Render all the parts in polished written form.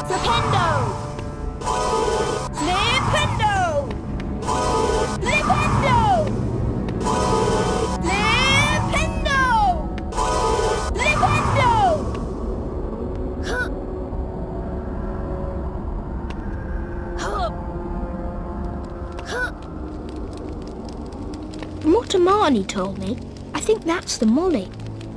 Flipendo! Flipendo! Flipendo! Flipendo! Flipendo! Huh. Huh. Huh. From what Amani told me, I think that's the Molly.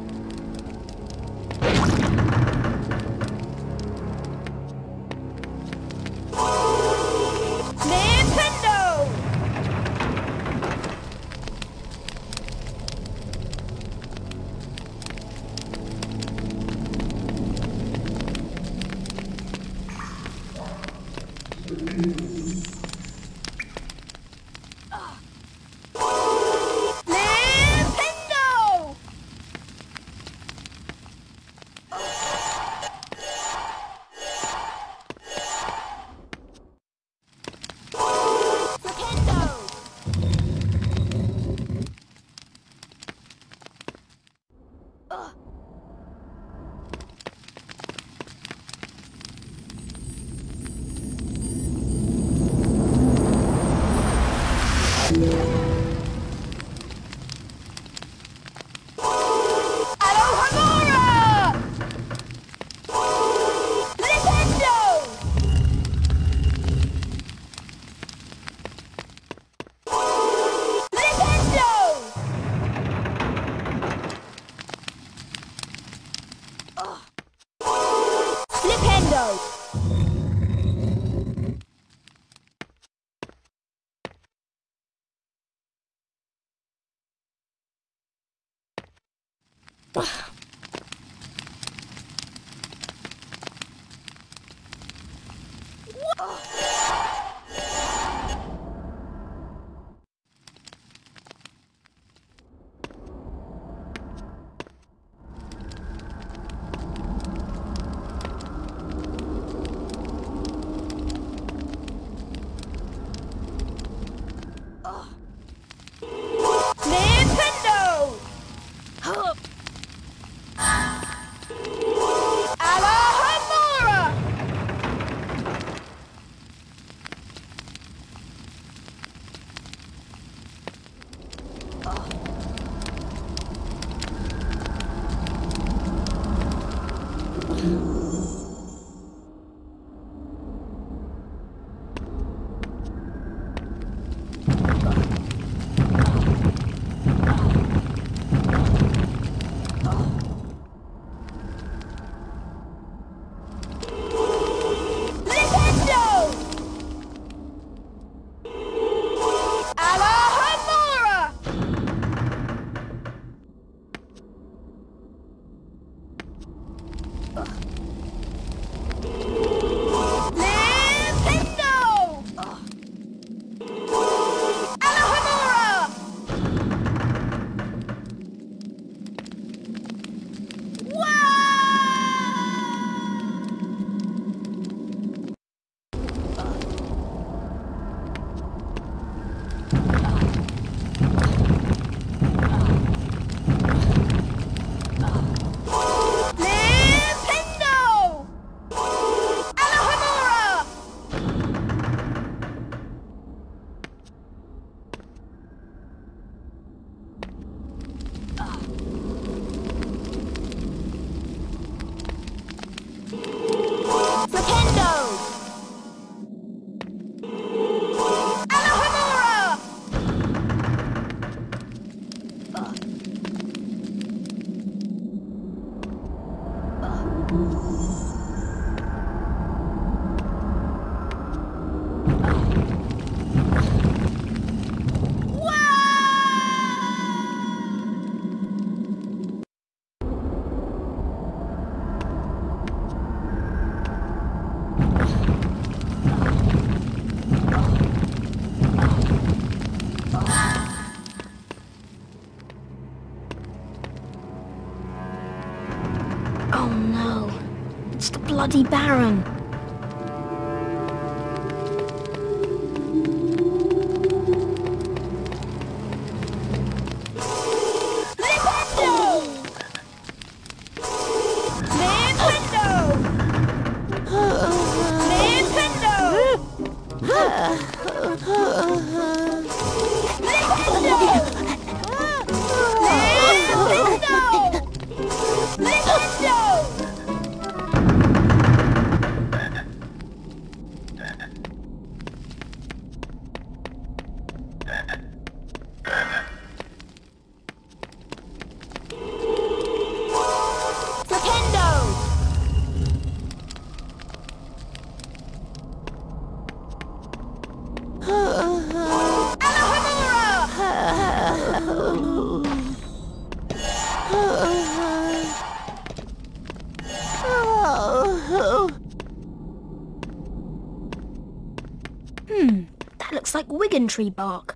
Bloody Baron. It's like Wigan tree bark.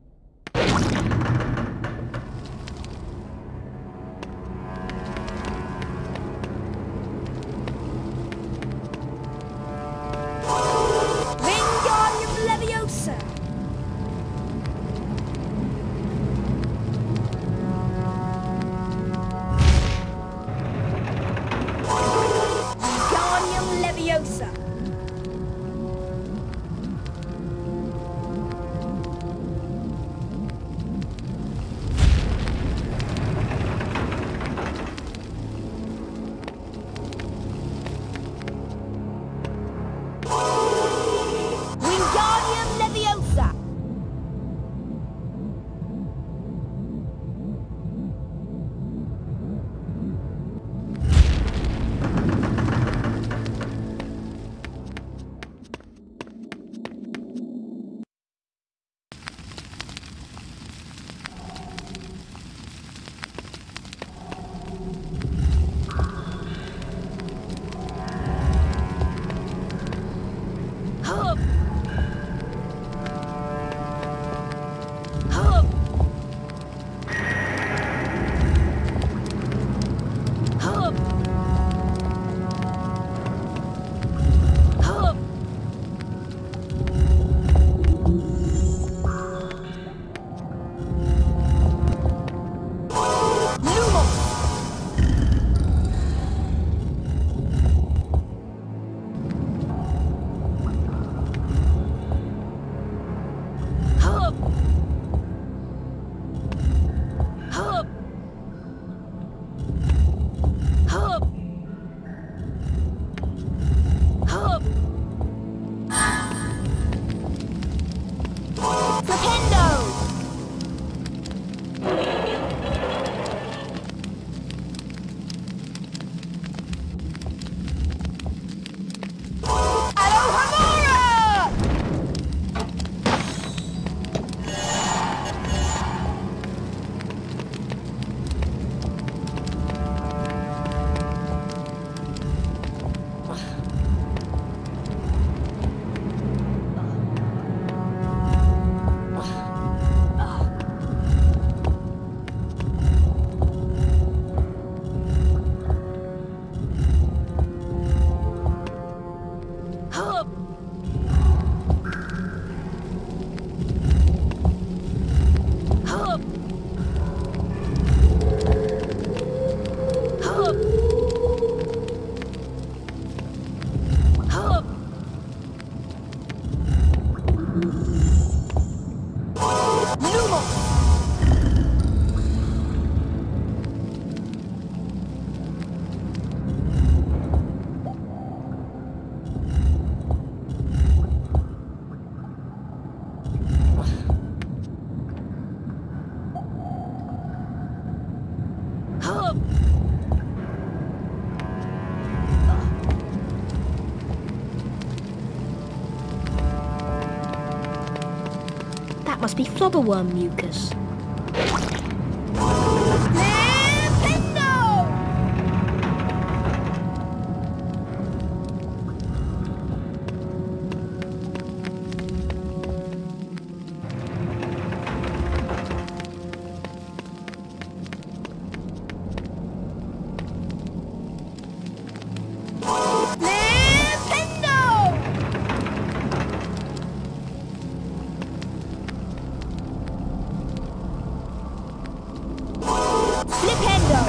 Wingardium Leviosa! Wingardium Leviosa! Wingardium Leviosa! Hup! Hup! Hup! Hup! Lumos! Hup! Hup! Hup! Hup! Flipendo! Alohomora! Hup! Hup! Hup! Hup! Lumos! Hup! That must be flobberworm mucus. Flipendo! Flipendo! Flipendo!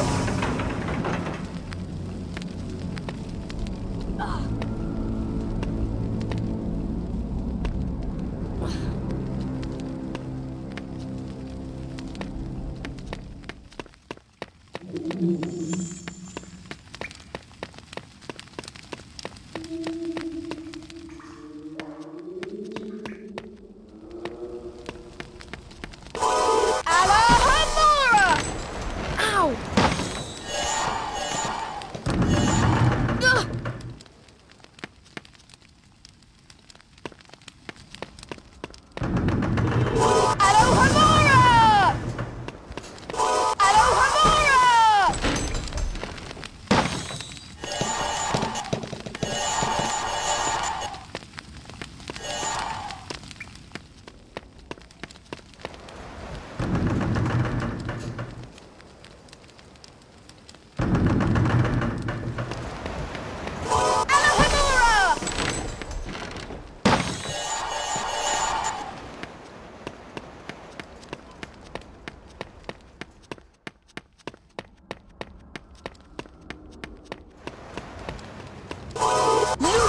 Alohomora! Ow! Alohomora! Alohomora!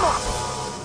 Lumos!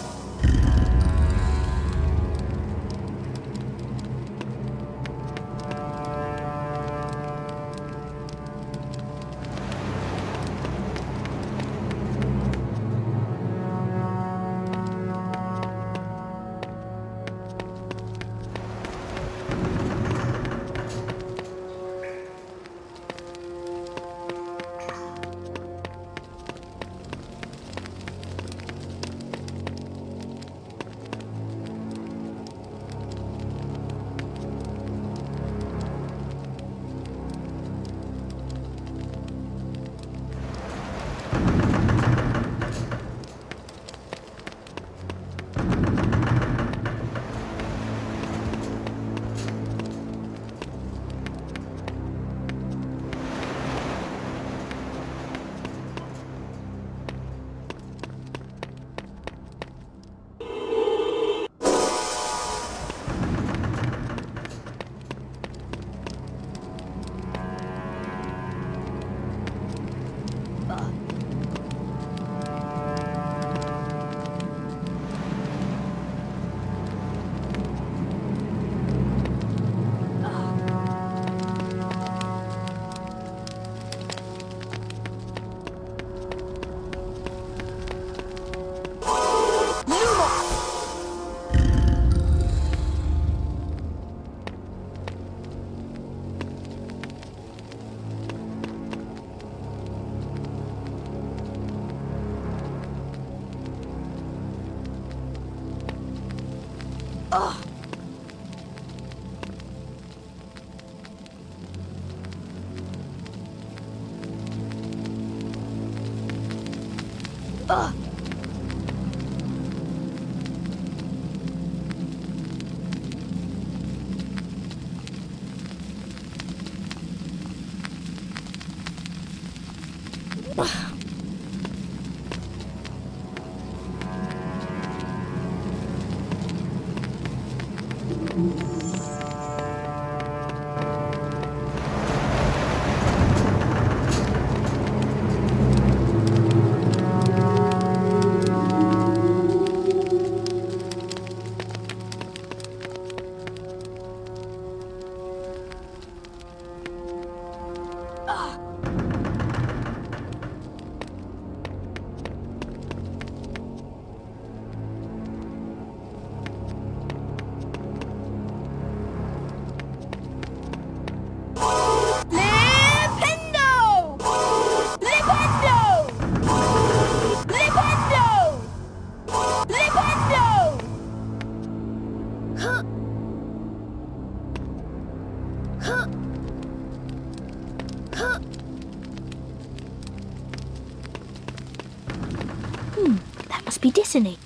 That must be Dissony.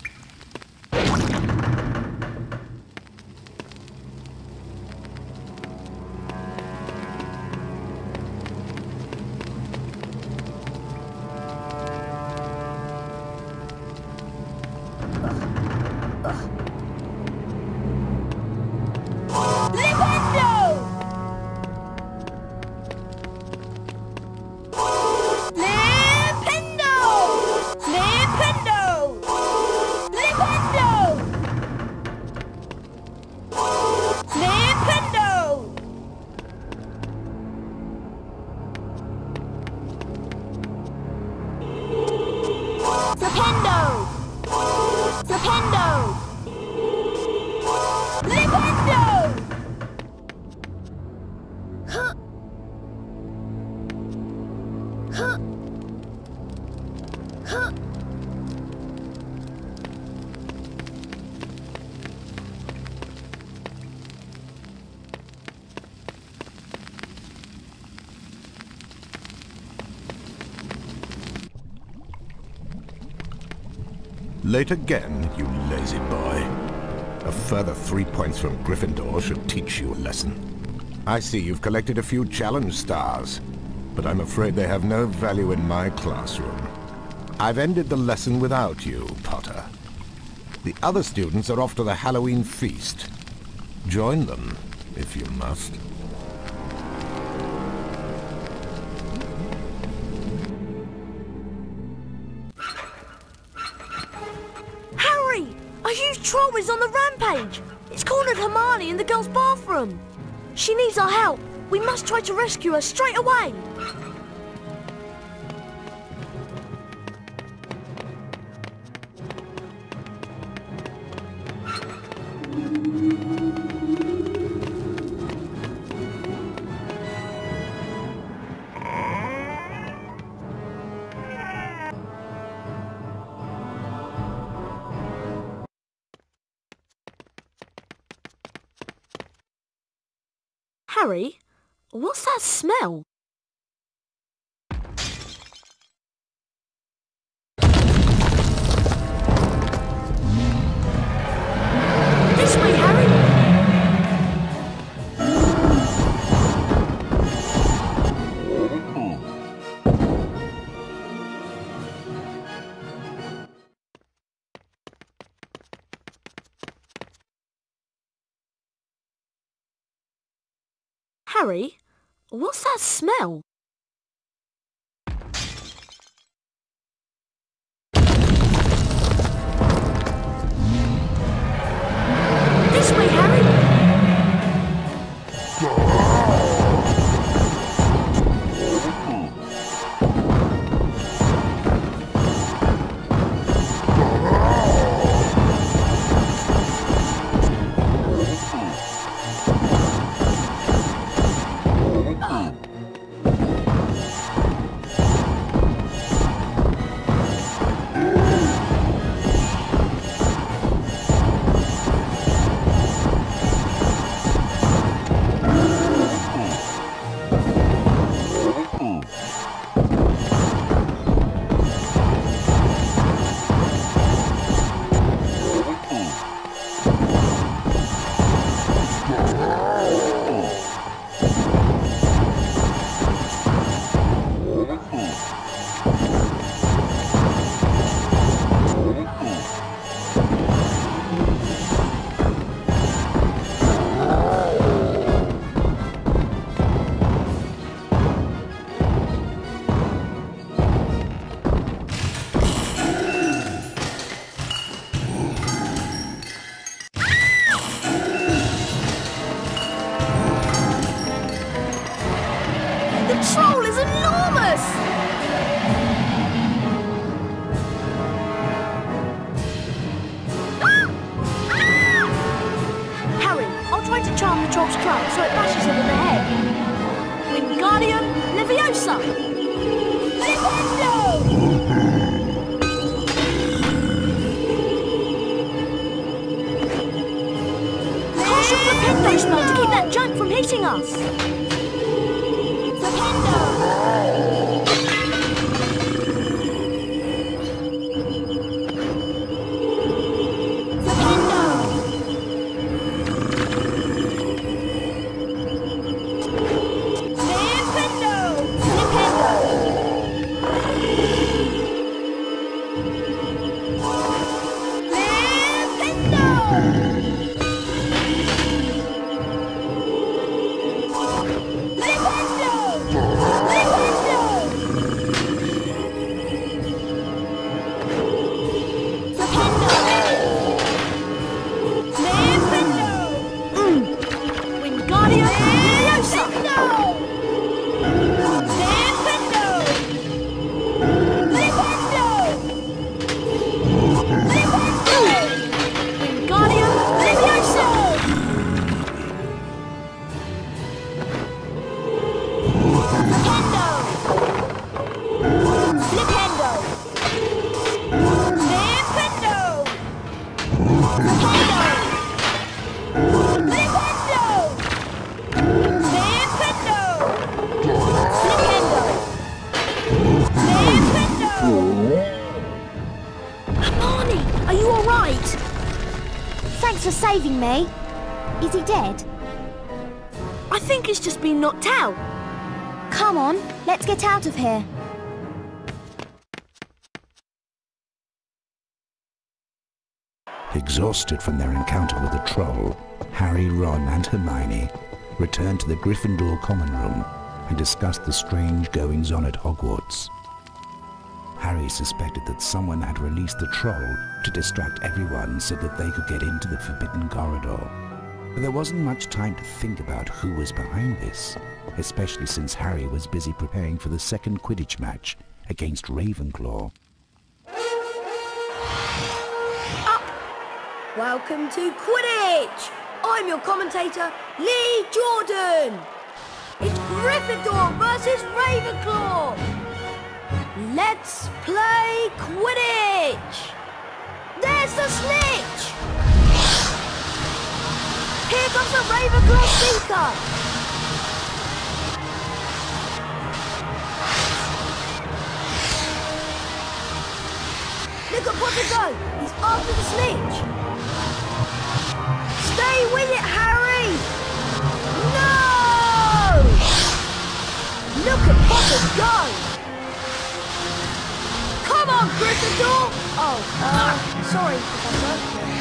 Late again, you lazy boy. A further 3 points from Gryffindor should teach you a lesson. I see you've collected a few challenge stars, but I'm afraid they have no value in my classroom. I've ended the lesson without you, Potter. The other students are off to the Halloween feast. Join them, if you must. A huge troll is on the rampage! It's cornered Hermione in the girls' bathroom! She needs our help! We must try to rescue her straight away! Harry, what's that smell? This way, Harry! Harry, what's that smell? This way, Harry! Saving me. Is he dead? I think he's just been knocked out. Come on, let's get out of here. Exhausted from their encounter with the troll, Harry, Ron and Hermione returned to the Gryffindor common room and discussed the strange goings-on at Hogwarts. Harry suspected that someone had released the troll to distract everyone so that they could get into the forbidden corridor. But there wasn't much time to think about who was behind this, especially since Harry was busy preparing for the second Quidditch match against Ravenclaw. Welcome to Quidditch! I'm your commentator, Lee Jordan! It's Gryffindor versus Ravenclaw! Let's play Quidditch! There's the snitch! Here comes the Ravenclaw Seeker! Look at Potter go! He's after the snitch! Stay with it, Harry! No! Look at Potter go! Come on, Gryffindor! Oh, sorry, Professor.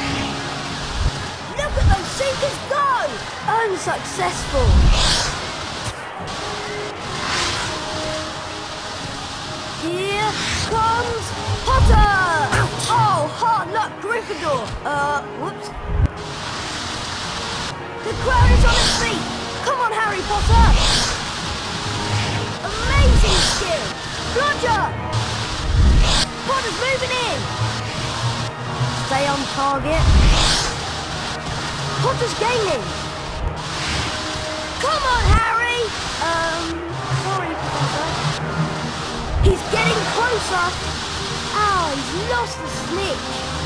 Look at those Seekers go! Unsuccessful. Here comes Potter! Oh, hard luck, Gryffindor. Whoops. The crowd is on its feet. Come on, Harry Potter. Amazing skill. Bludger. Potter's moving in. Stay on target. Potter's gaining. Come on, Harry. Sorry, Potter. He's getting closer. Oh, he's lost the snitch.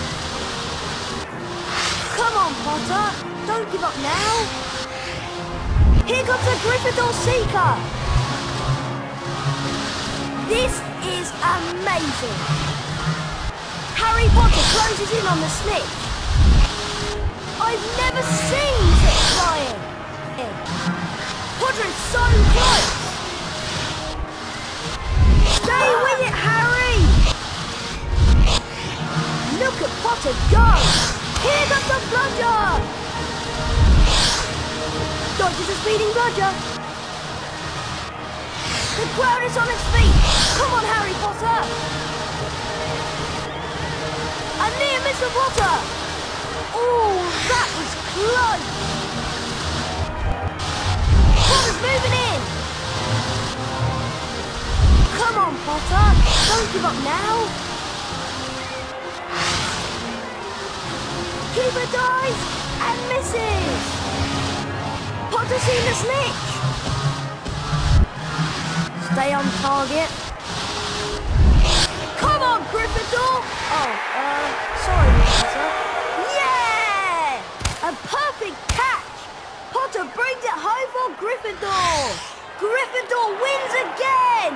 Come on, Potter. Don't give up now. Here comes the Gryffindor Seeker. This is amazing. Harry Potter closes in on the snitch. I've never seen such flying. Potter is so close. Stay with it, Harry. Look at Potter go. Here comes the Bludger. Dodges a speeding Bludger. The crowd is on its feet. Come on, Harry Potter. A near miss for Potter. Oh, that was close. Potter's moving in. Come on, Potter. Don't give up now. Keeper dives and misses. Potter's seen the snitch. Stay on target. Come on, Gryffindor! Oh, sorry, Professor. Yeah! A perfect catch! Potter brings it home for Gryffindor! Gryffindor wins again!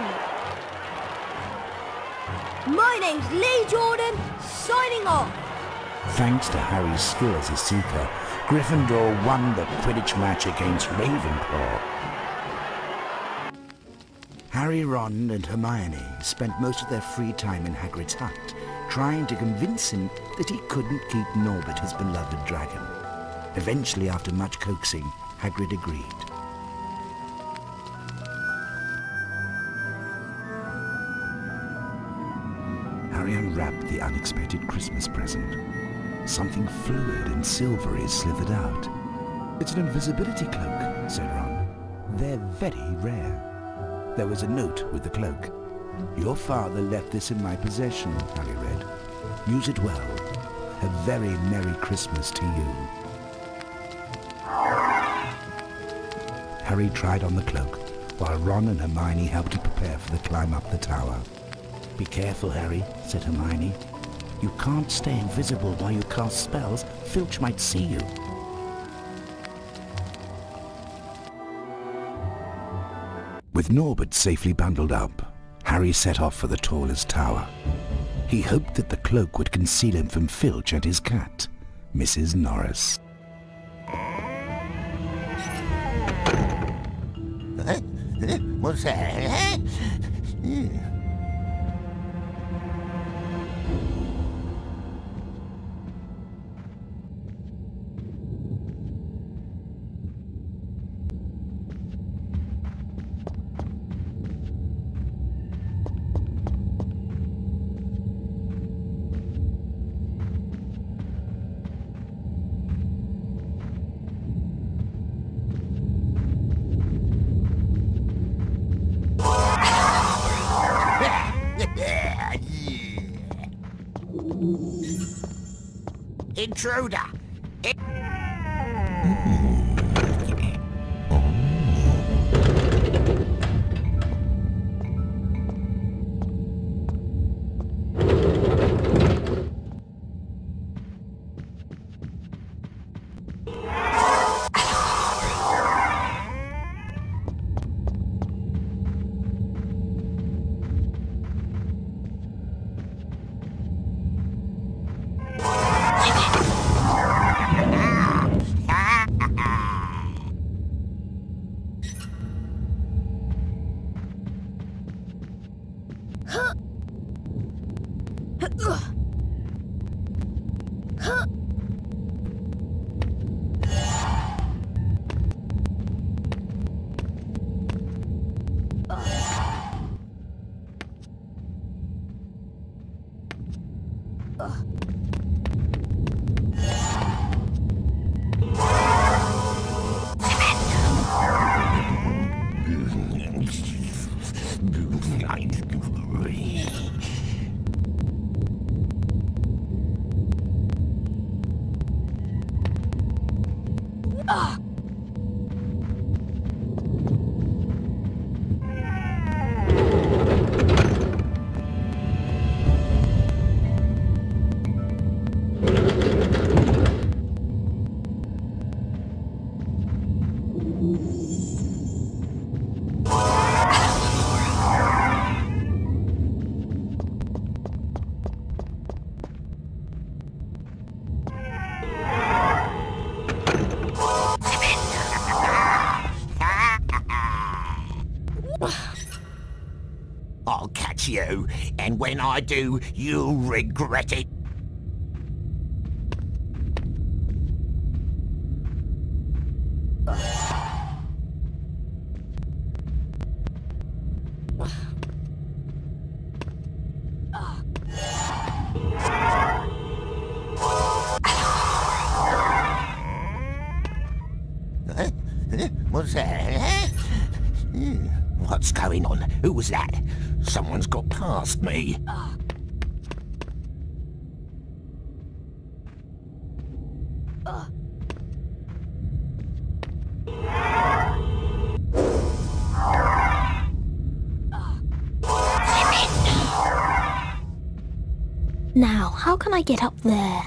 My name's Lee Jordan, signing off. Thanks to Harry's skill as a seeker, Gryffindor won the Quidditch match against Ravenclaw. Harry, Ron and Hermione spent most of their free time in Hagrid's hut, trying to convince him that he couldn't keep Norbert, his beloved dragon. Eventually, after much coaxing, Hagrid agreed. Harry unwrapped the unexpected Christmas present. Something fluid and silvery slithered out. "It's an invisibility cloak," said Ron. "They're very rare." There was a note with the cloak. "Your father left this in my possession," Harry read. "Use it well. A very Merry Christmas to you." Harry tried on the cloak, while Ron and Hermione helped to prepare for the climb up the tower. "Be careful, Harry," said Hermione. "You can't stay invisible while you cast spells. Filch might see you." With Norbert safely bundled up, Harry set off for the tallest tower. He hoped that the cloak would conceal him from Filch and his cat, Mrs. Norris. What's that? Intruder! I'll catch you, and when I do, you'll regret it. What's that? What's going on? Who was that? Someone's got past me. Now, how can I get up there?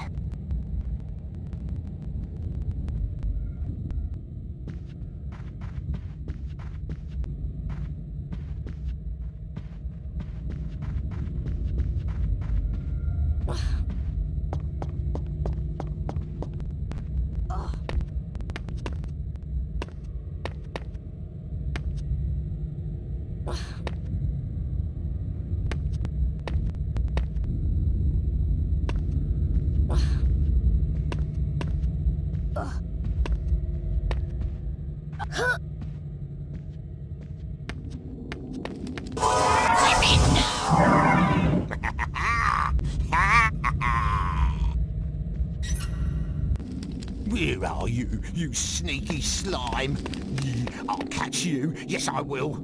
Where are you, you sneaky slime? I'll catch you. Yes, I will.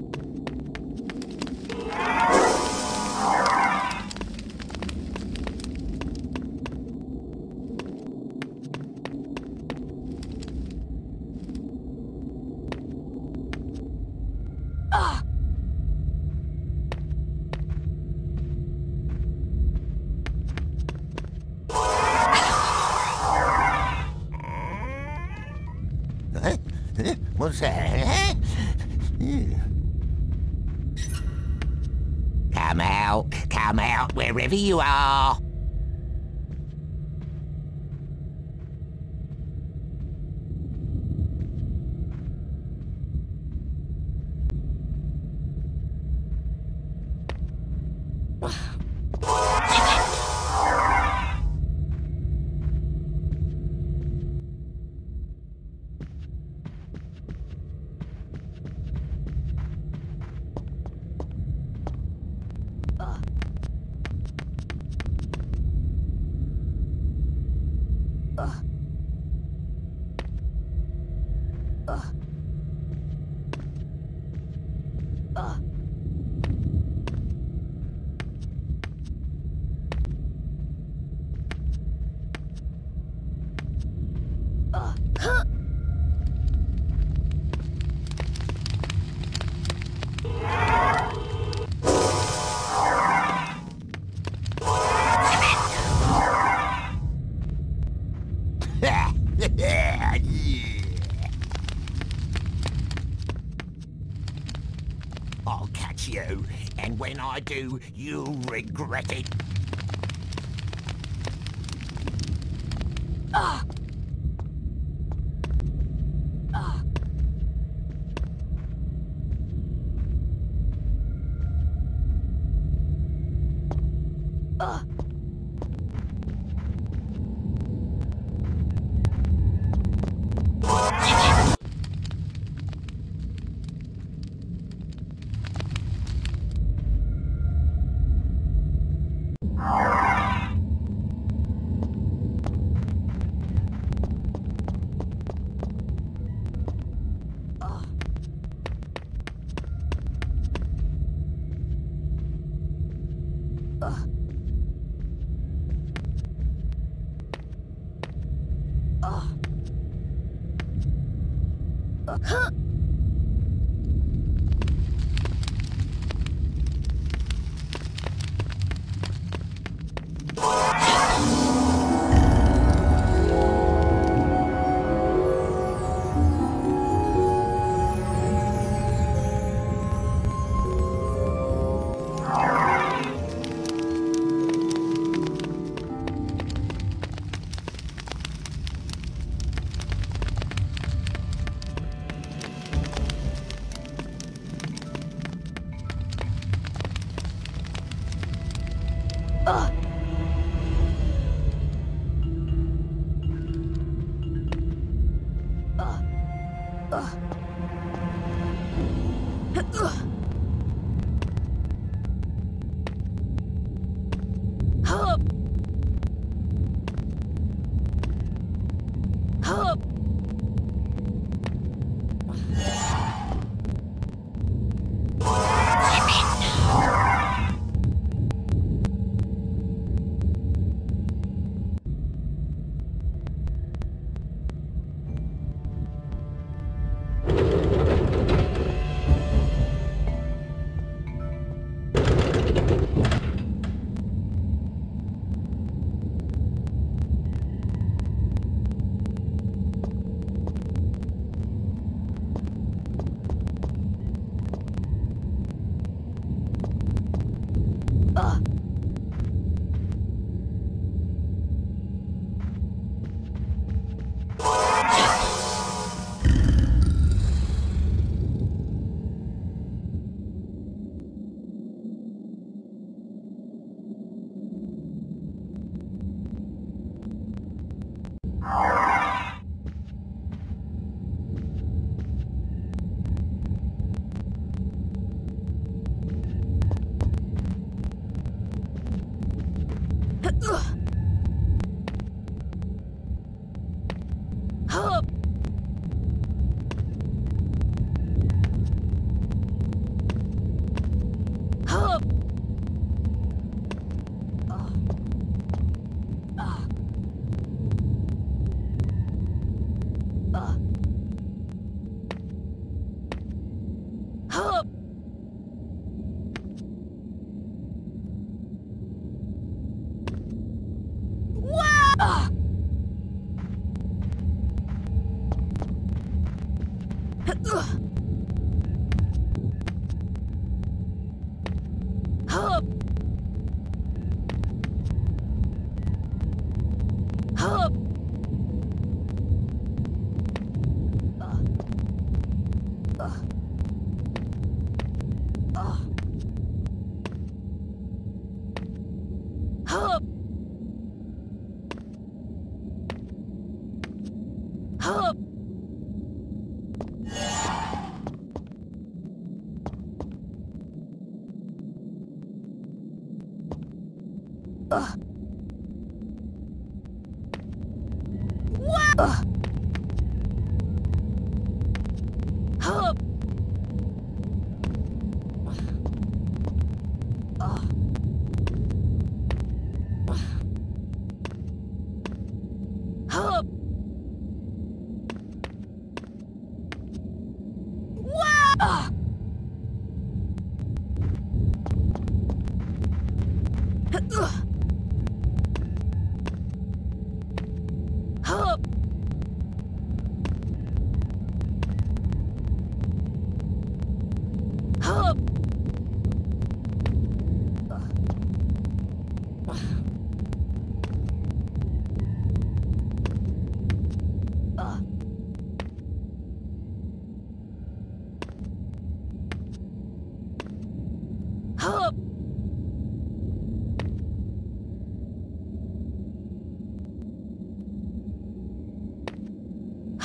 What's that? Come out, wherever you are. And when I do, you'll regret it.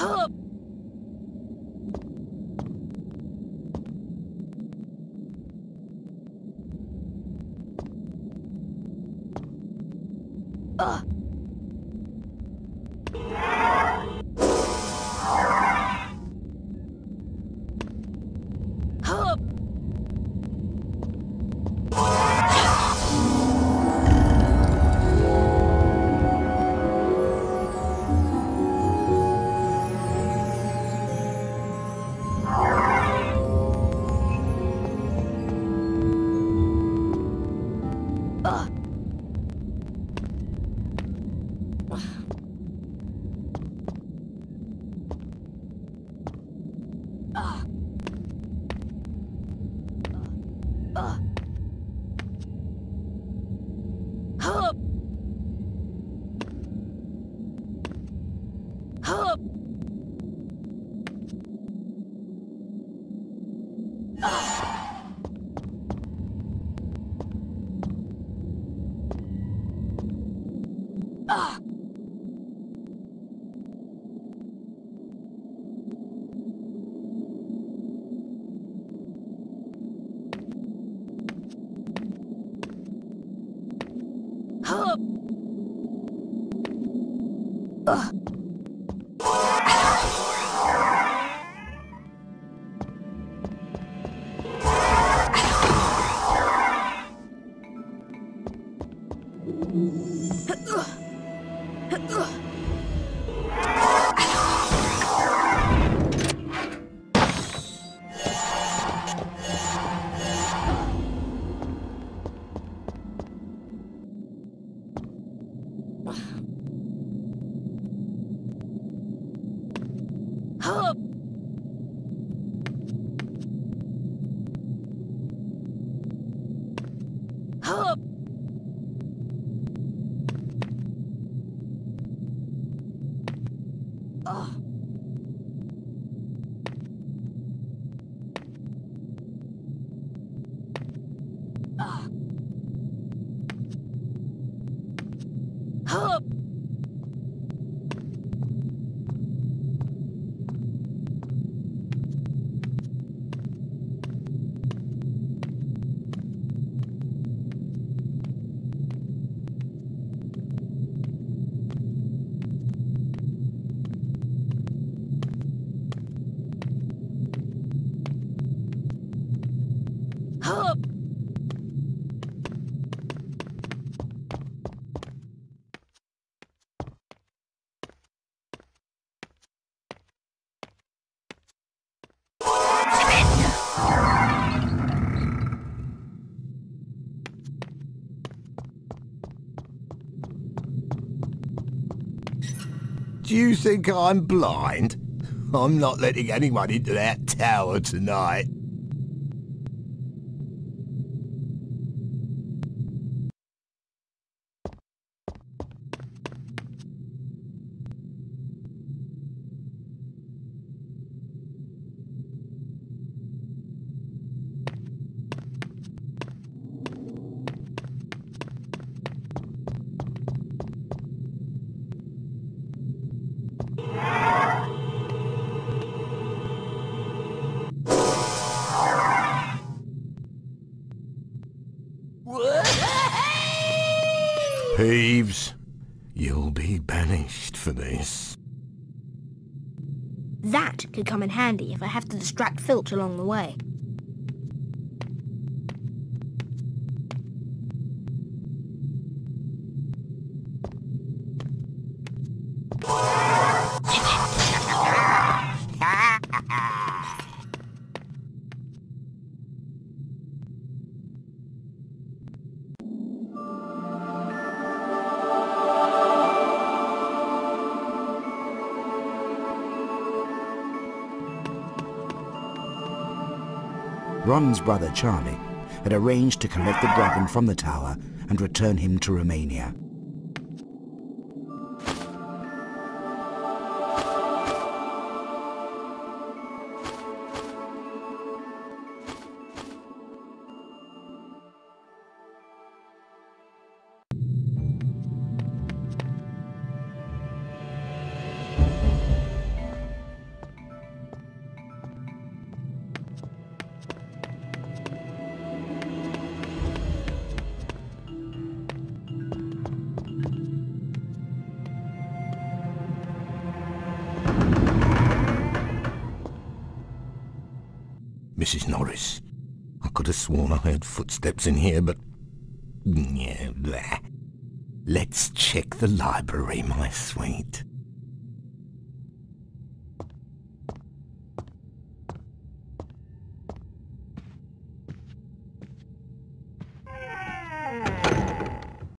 Do you think I'm blind? I'm not letting anyone into that tower tonight. Peeves, you'll be banished for this. That could come in handy if I have to distract Filch along the way. Ron's brother Charlie had arranged to collect the dragon from the tower and return him to Romania. Mrs. Norris. I could have sworn I heard footsteps in here, but... yeah, there. Let's check the library, my sweet.